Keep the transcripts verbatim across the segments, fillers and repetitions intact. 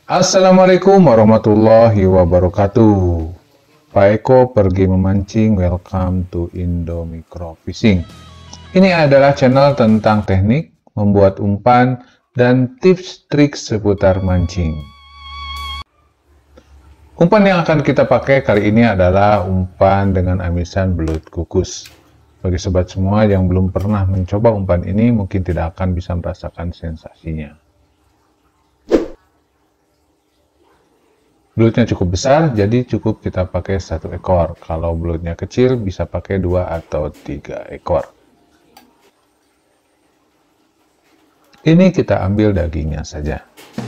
Assalamualaikum warahmatullahi wabarakatuh. Pak Eko pergi memancing, welcome to Indo Micro Fishing. Ini adalah channel tentang teknik, membuat umpan, dan tips trik seputar mancing. Umpan yang akan kita pakai kali ini adalah umpan dengan amisan belut kukus. Bagi sobat semua yang belum pernah mencoba umpan ini, mungkin tidak akan bisa merasakan sensasinya. Belutnya cukup besar, jadi cukup kita pakai satu ekor. Kalau belutnya kecil, bisa pakai dua atau tiga ekor. Ini kita ambil dagingnya saja.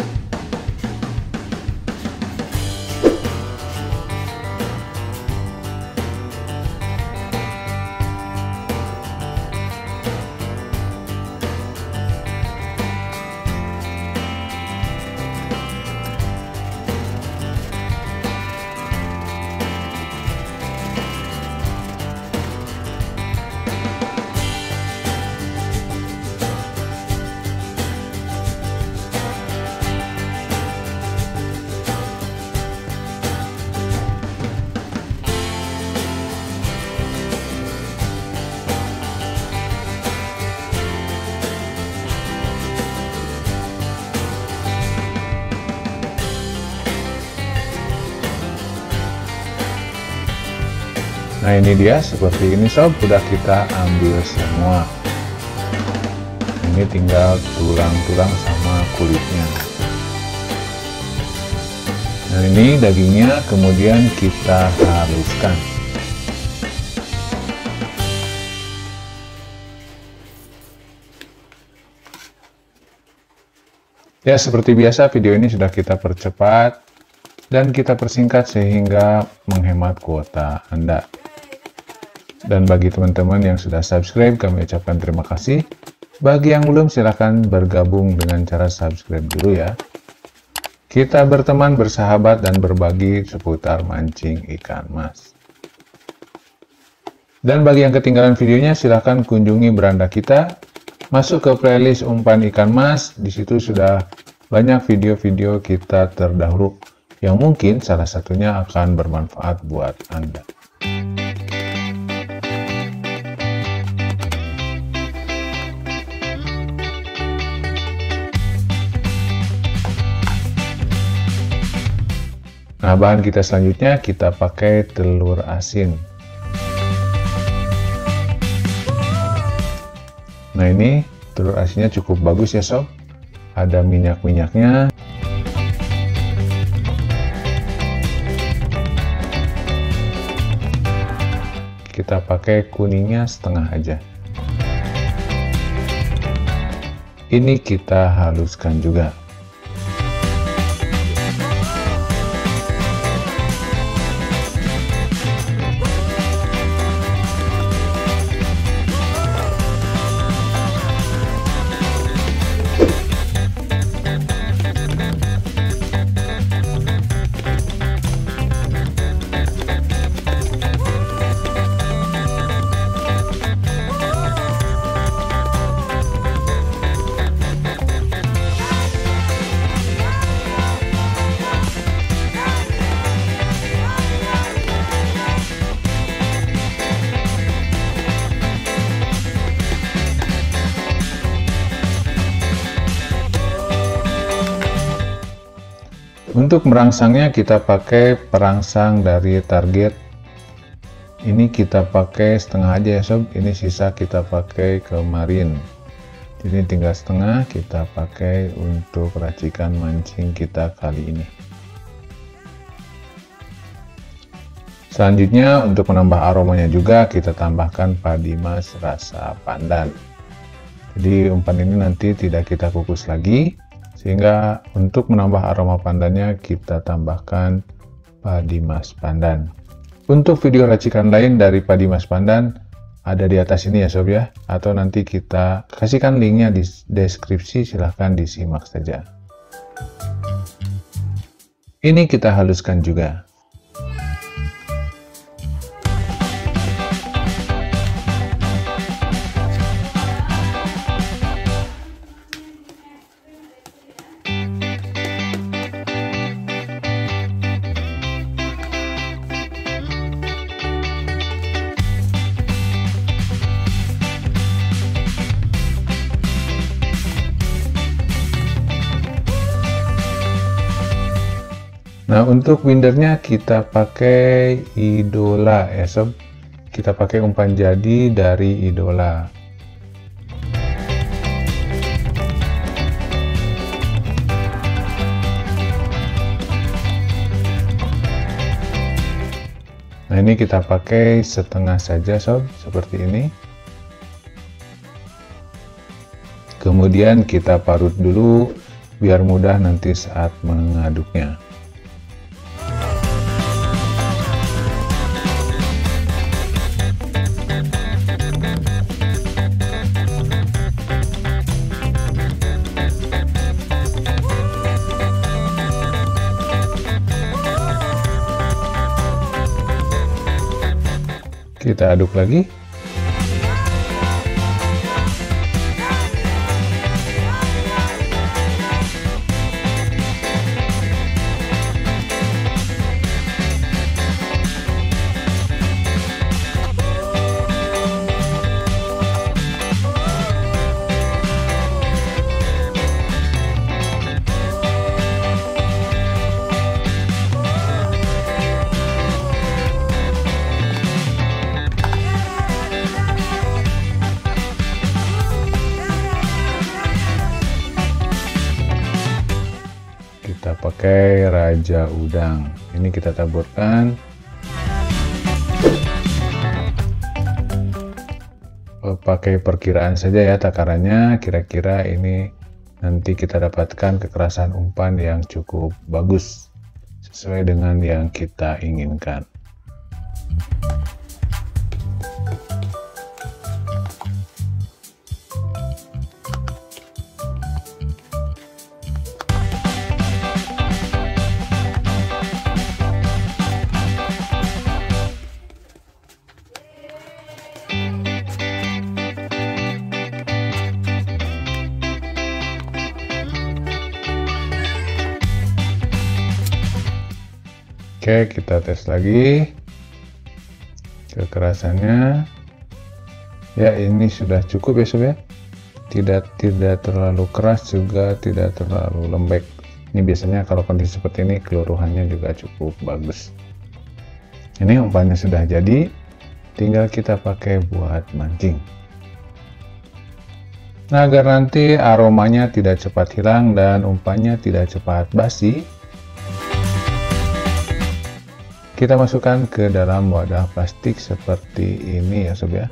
Nah ini dia, seperti ini sob, sudah kita ambil semua. Ini tinggal tulang-tulang sama kulitnya. Nah ini dagingnya, kemudian kita haluskan. Ya seperti biasa, video ini sudah kita percepat dan kita persingkat sehingga menghemat kuota Anda. Dan bagi teman-teman yang sudah subscribe, kami ucapkan terima kasih. Bagi yang belum, silahkan bergabung dengan cara subscribe dulu ya. Kita berteman, bersahabat, dan berbagi seputar mancing ikan mas. Dan bagi yang ketinggalan videonya, silahkan kunjungi beranda kita. Masuk ke playlist umpan ikan mas, di situ sudah banyak video-video kita terdahulu, yang mungkin salah satunya akan bermanfaat buat Anda. Nah, bahan kita selanjutnya kita pakai telur asin. Nah, ini telur asinnya cukup bagus ya sob. Ada minyak-minyaknya. Kita pakai kuningnya setengah aja. Ini kita haluskan juga. Untuk merangsangnya kita pakai perangsang dari Target. Ini kita pakai setengah aja ya sob. Ini sisa kita pakai kemarin. Jadi tinggal setengah kita pakai untuk racikan mancing kita kali ini. Selanjutnya untuk menambah aromanya juga kita tambahkan padi mas rasa pandan. Jadi umpan ini nanti tidak kita kukus lagi. Sehingga untuk menambah aroma pandannya kita tambahkan padi mas pandan. Untuk video racikan lain dari padi mas pandan ada di atas ini ya sob ya. Atau nanti kita kasihkan linknya di deskripsi, silahkan disimak saja. Ini kita haluskan juga. Nah, untuk windernya kita pakai Idola ya sob. Kita pakai umpan jadi dari Idola. Nah, ini kita pakai setengah saja sob, seperti ini. Kemudian kita parut dulu biar mudah nanti saat mengaduknya. Kita aduk lagi. Kita pakai Raja Udang. Ini kita taburkan. Pakai perkiraan saja ya takarannya. Kira-kira ini nanti kita dapatkan kekerasan umpan yang cukup bagus sesuai dengan yang kita inginkan. Oke, kita tes lagi kekerasannya. Ya, ini sudah cukup ya sob ya. Tidak tidak terlalu keras juga tidak terlalu lembek. Ini biasanya kalau kondisi seperti ini keluruhannya juga cukup bagus. Ini umpannya sudah jadi, tinggal kita pakai buat mancing. Nah, agar nanti aromanya tidak cepat hilang dan umpannya tidak cepat basi, kita masukkan ke dalam wadah plastik seperti ini ya sob ya.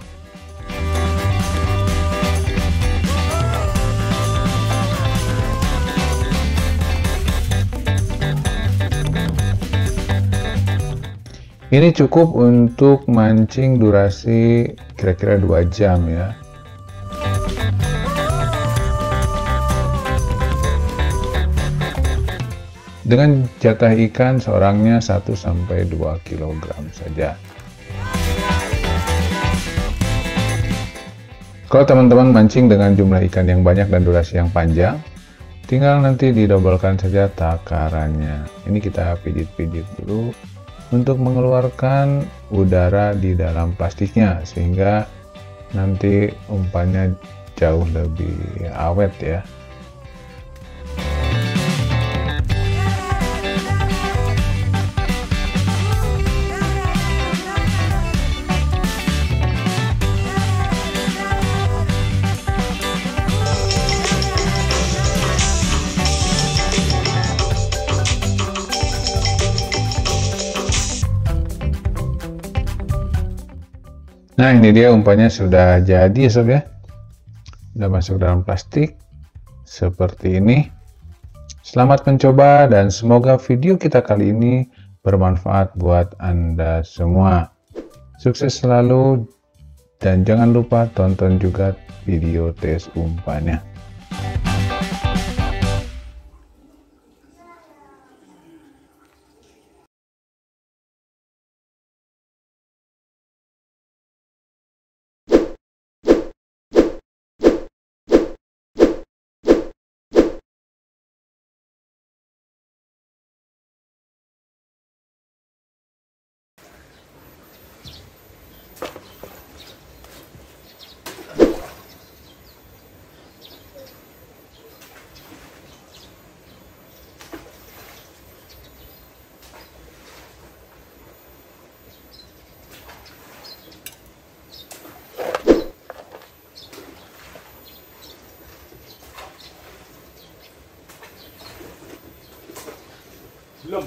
Ini cukup untuk mancing durasi kira-kira dua jam ya. Dengan jatah ikan seorangnya satu sampai dua kilogram saja. Kalau teman-teman mancing dengan jumlah ikan yang banyak dan durasi yang panjang, tinggal nanti didobelkan saja takarannya. Ini kita pijit-pijit dulu untuk mengeluarkan udara di dalam plastiknya, sehingga nanti umpannya jauh lebih awet ya. Nah, ini dia umpannya sudah jadi ya sob ya. Sudah masuk dalam plastik seperti ini. Selamat mencoba dan semoga video kita kali ini bermanfaat buat Anda semua. Sukses selalu dan jangan lupa tonton juga video tes umpannya. Belum.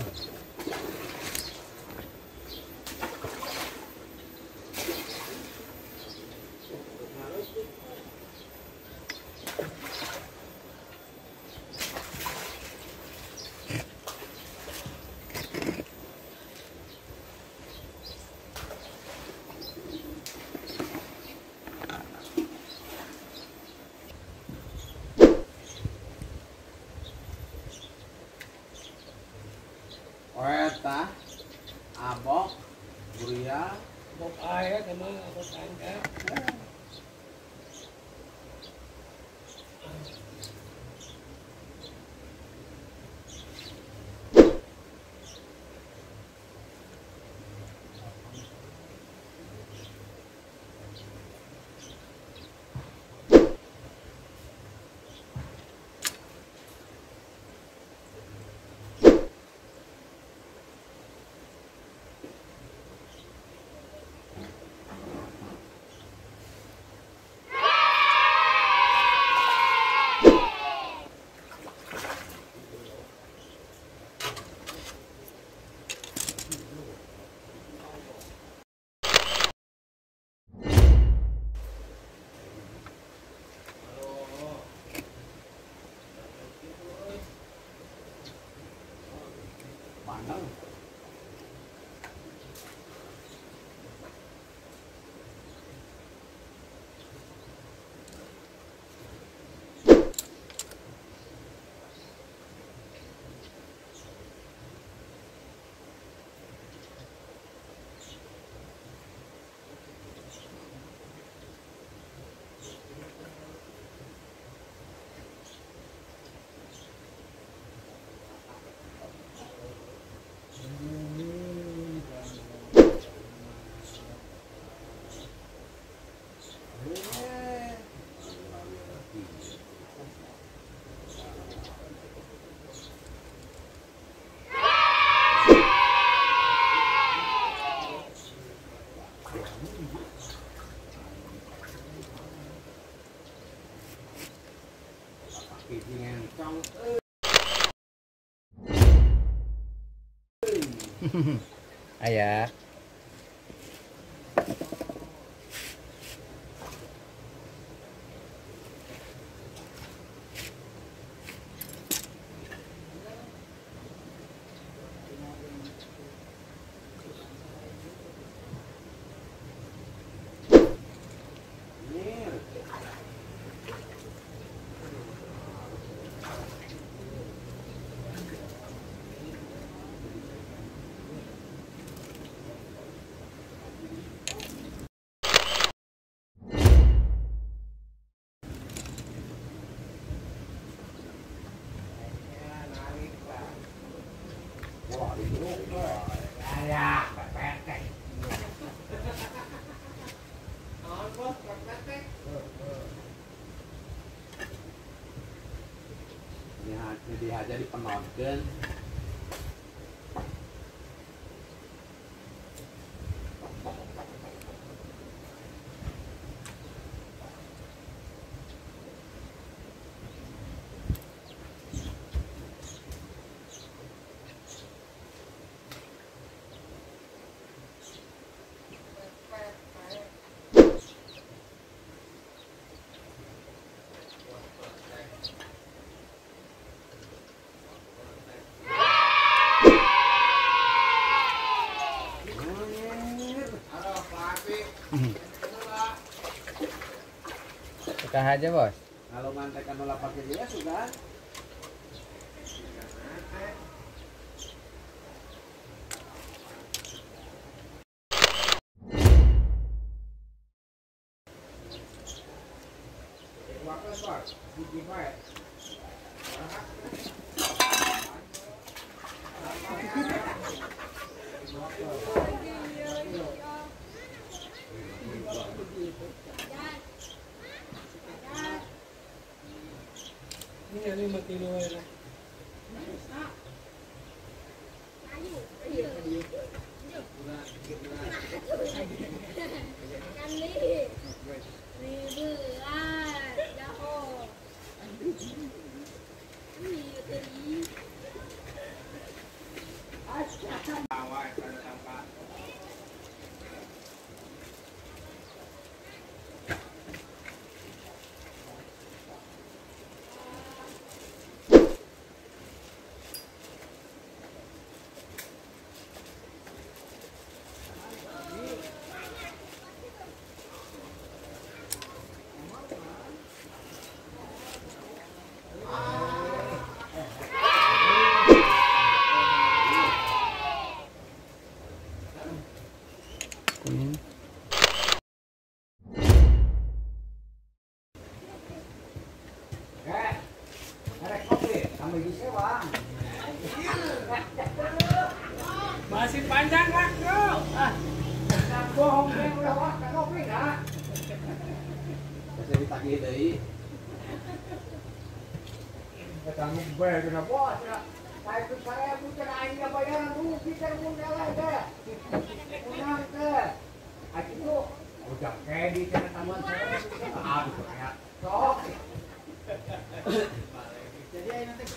Oeta, abok, buria, Bok air sama bok tangga. mana? Ayah. Dia jadi penonton. Suka aja bos. Kalau mantekan nolak pakai dia sudah. Ini yang lima kilo ya. Masih panjang kak, bro. Bohong yang udah wah, kan ngopi enggak? Bisa ditagih deui. Kamu bayar kena bos ya. Saya itu saya bukan hanya bayaran rugi kan undang aja. Undang ke. Aku tuh udah kredit kena tamuan saya. Aduh kayak sok. Jadi ayo nanti.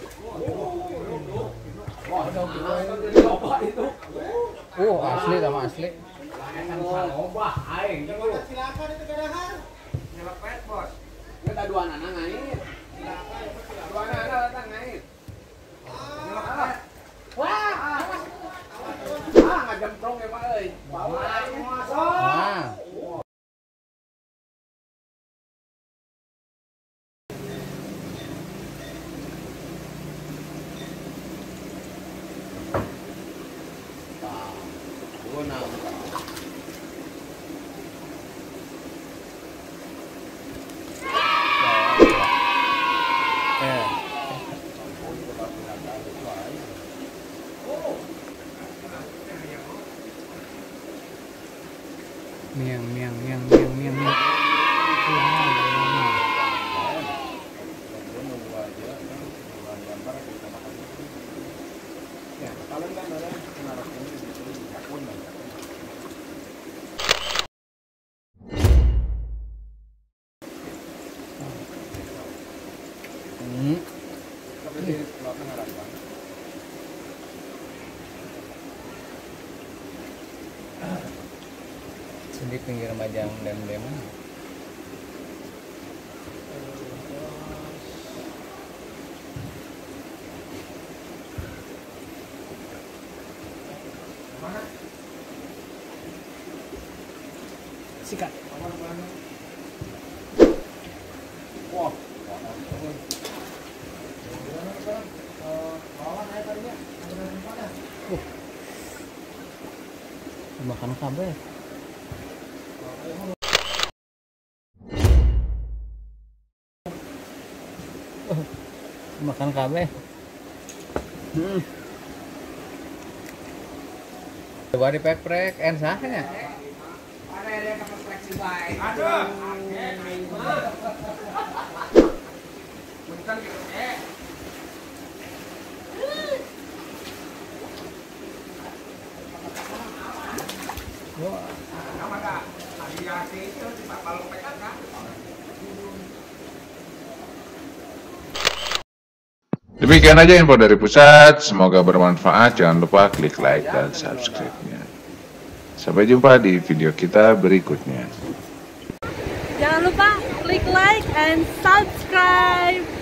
Wah, Jadi loba itu. Oh, asli sama asli. langsung salah aing gitu. Silakan itu kedahan. Nyelepet bos. Kita dua anak ngait. Dua anak datang ngait. Nyelepet. Wah. Ah, ngajemprong ya Pak euy. Bawa aing masuk. Nah, Gunung. eh. Miang, miang, miang, miang, miang, miang. Hmm. Di pinggir Majang Dem-Dem. Sikat. Wah. Makan kabel. Makan kabel. Hmm. Coba dipek-prek, ensahnya. Ada yang kapal fleksi baik. Aduh. Bukan eh. Wah. Sama dah. Hati-hati itu di bakal pekat kan. Demikian aja info dari pusat, semoga bermanfaat. Jangan lupa klik like dan subscribe-nya. Sampai jumpa di video kita berikutnya. Jangan lupa klik like and subscribe.